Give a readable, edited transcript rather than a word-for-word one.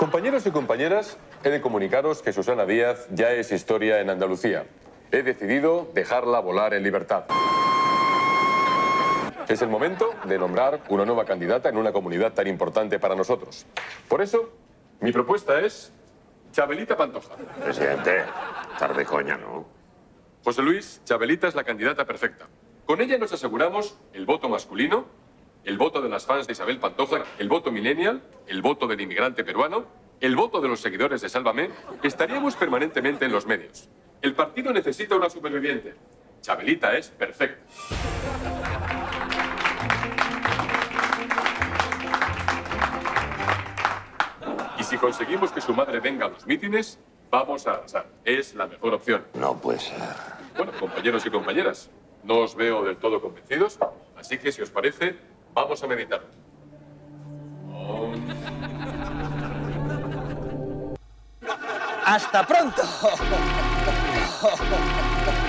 Compañeros y compañeras, he de comunicaros que Susana Díaz ya es historia en Andalucía. He decidido dejarla volar en libertad. Es el momento de nombrar una nueva candidata en una comunidad tan importante para nosotros. Por eso, mi propuesta es Chabelita Pantoja. Presidente, tarde coña, ¿no? José Luis, Chabelita es la candidata perfecta. Con ella nos aseguramos el voto masculino, el voto de las fans de Isabel Pantoja, el voto millennial, el voto del inmigrante peruano, el voto de los seguidores de Sálvame. Estaríamos permanentemente en los medios. El partido necesita una superviviente. Chabelita es perfecta. Y si conseguimos que su madre venga a los mítines, vamos a arrasar. Es la mejor opción. No puede ser. Bueno, compañeros y compañeras, no os veo del todo convencidos, así que si os parece, vamos a meditar. ¡Hasta pronto!